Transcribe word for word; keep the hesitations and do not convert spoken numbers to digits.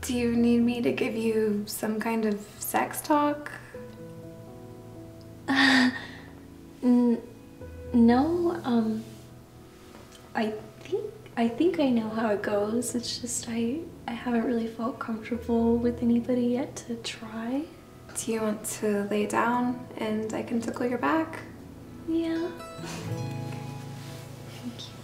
Do you need me to give you some kind of sex talk? Uh, n no, um, I think, I think I know how it goes. It's just I, I haven't really felt comfortable with anybody yet to try. Do you want to lay down and I can tickle your back? Yeah. Thank you.